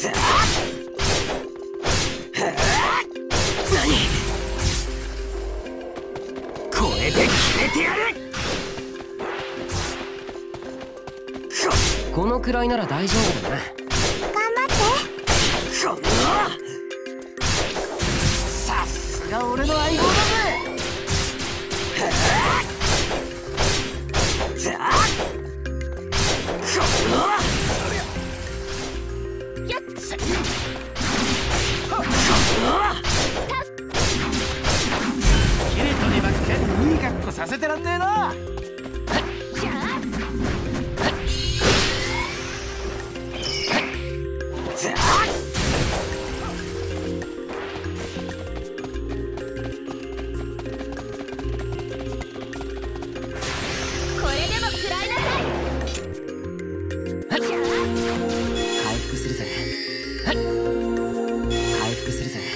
これで決めてやる。このくらいなら大丈夫だな。 頑張って。 さすが俺の相棒だぜ。キレトにばっかりいい格好させてらんねえな。回復するぜ。回復するぜ。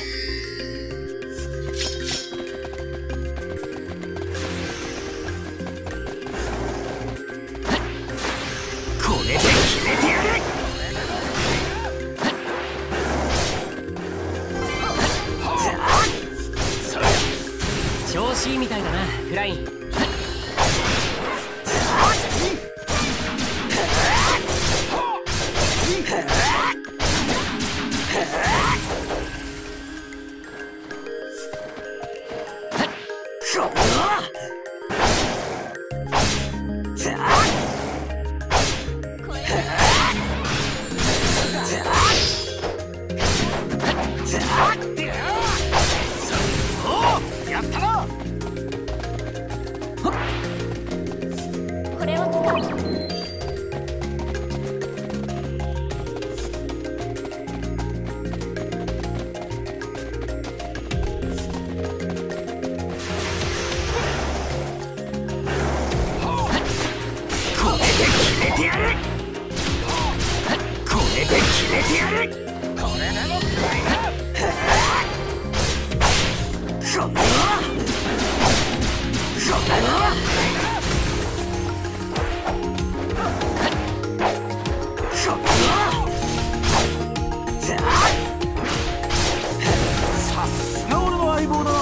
これで決めてやる。調子いいみたいだな、フライン。やったな。 これを使う。 さすが俺の相棒だな。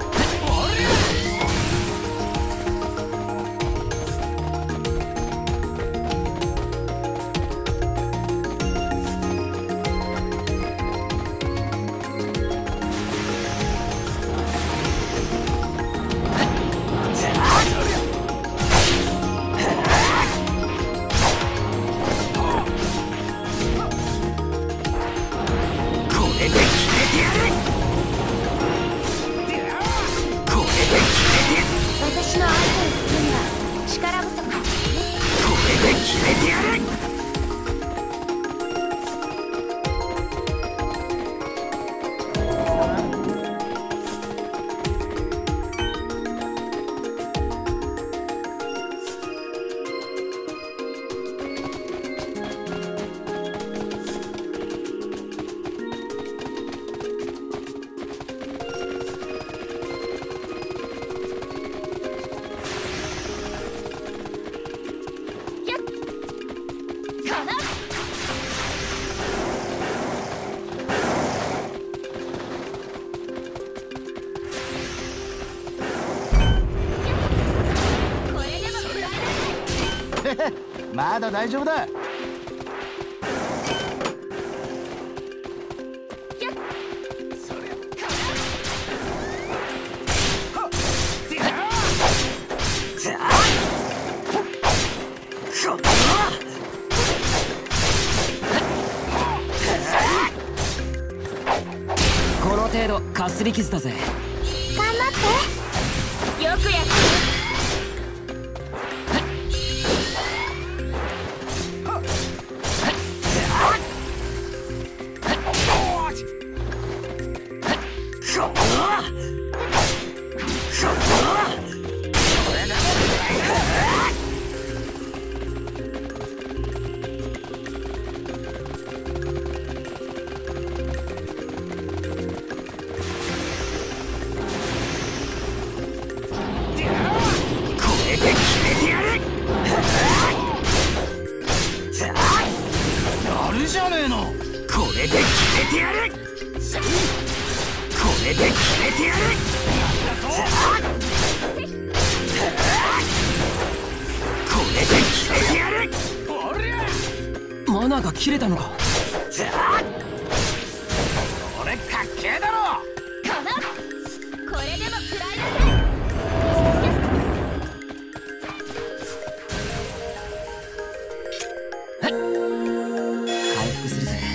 私の相手をするには力不足。 これで決めてやる。まだ大丈夫だ。この程度かすり傷だぜ。 頑張って。よくやった。やるじゃねえの。 これで決めてやる。これで決めてやる。これで決めてやる。マナーが切れたのか。俺かっけえだろ。 これでも食らいなさい。 回復するぜ。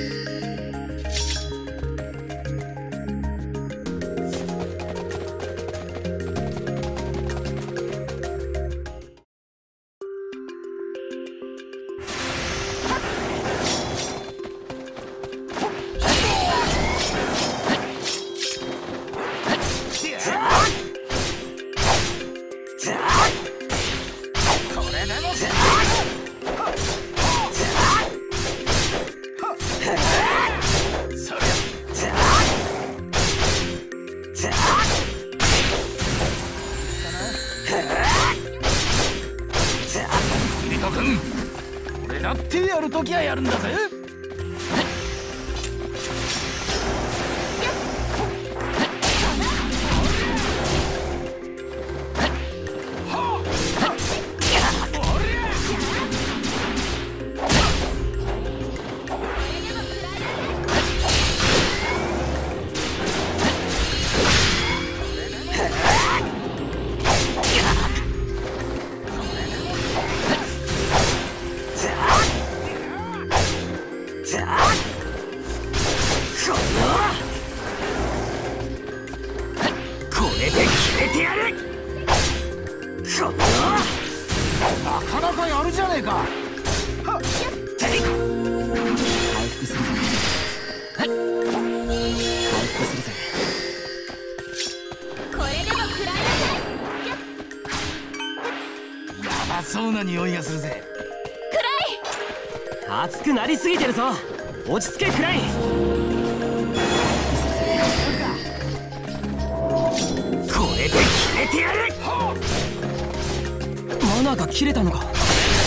俺だってやるときはやるんだぜ。 これで決めてやる。 なかなかやるじゃねえか。 回復するぜ。回復するぜ。 これでも食らいなさい。 やばそうな匂いがするぜ。 熱くなりすぎてるぞ。落ち着けクライン。これで決めてやる。マナーが切れたのか。 こ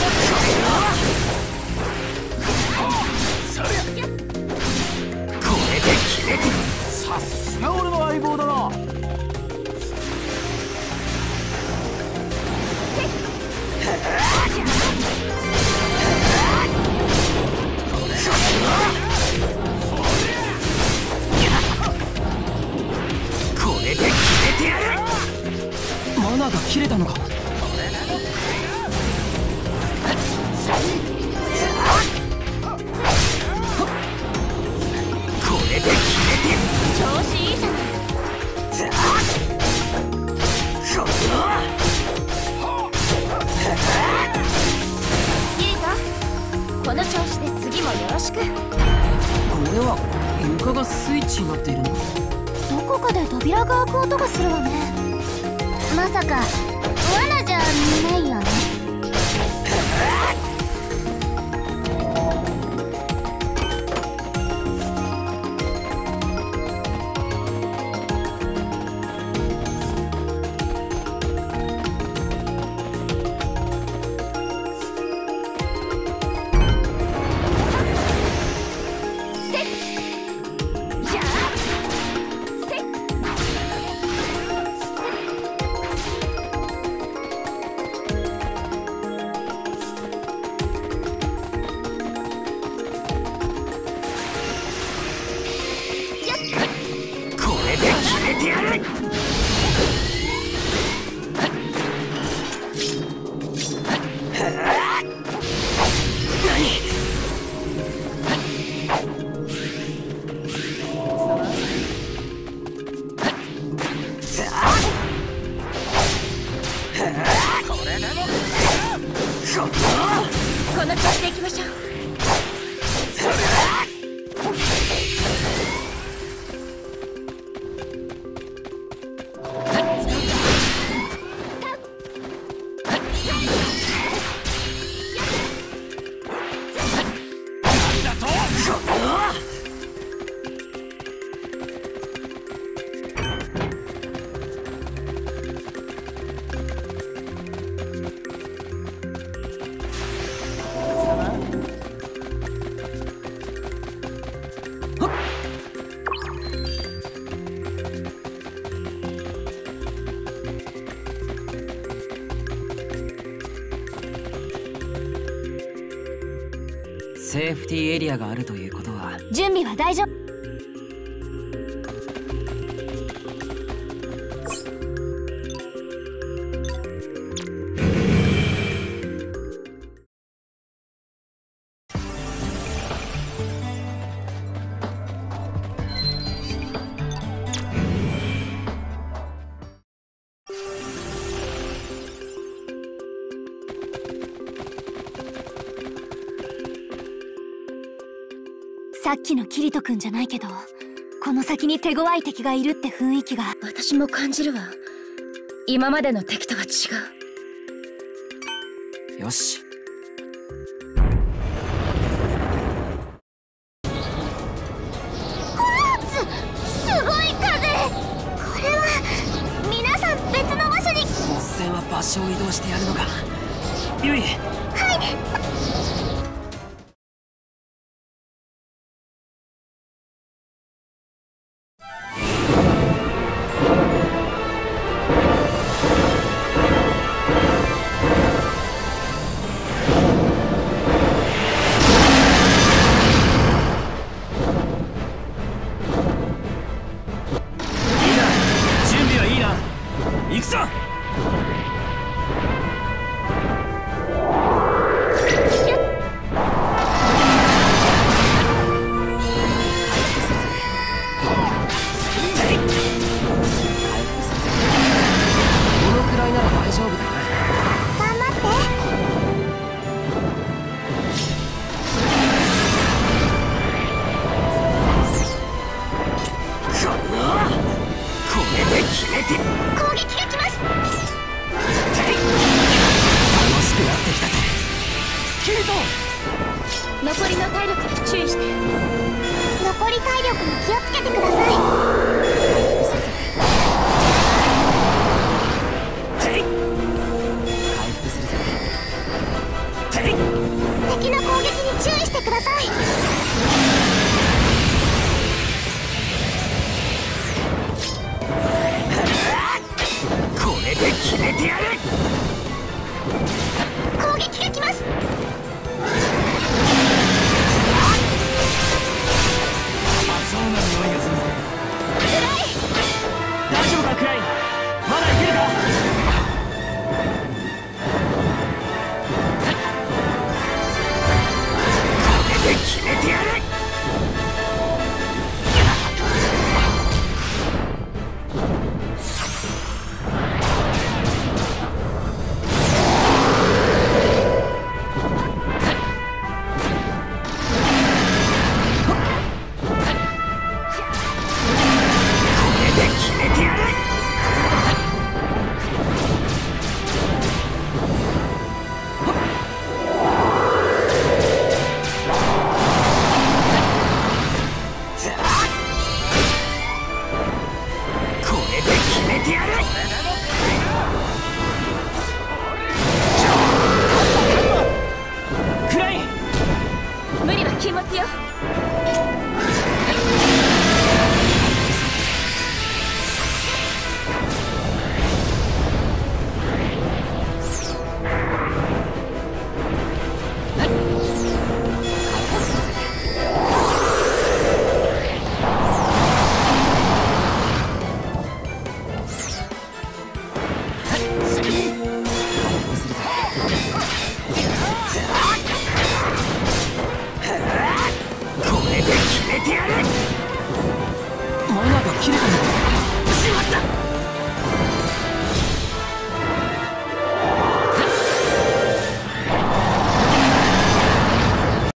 れで決めて。 さすが俺の相棒だな。 これで決めてやる。マナーが切れたのか。これで決めて。 調子いいじゃない。いいぞ。この調子で次もよろしく。 これは床がスイッチになっているのか。 どこかで扉が開く音がするわね。まさか罠じゃないよね。この調子でいきましょう。 セーフティーエリアがあるということは。 準備は大丈夫。さっきのキリト君じゃないけど、この先に手強い敵がいるって雰囲気が私も感じるわ。今までの敵とは違う。 よし。 すごい風。これは皆さん別の場所に。 ボス戦は場所を移動してやるのか。ユイ。 はい。 行くぞ。 残りの体力に注意して。 残り体力に気をつけてください。敵の攻撃に注意してください。 これで決めてやる。 攻撃が来ます。 そうな匂いがするぜ。 大丈夫かクライ。まだいけるか。これで決めてやる。 無理は禁物よ。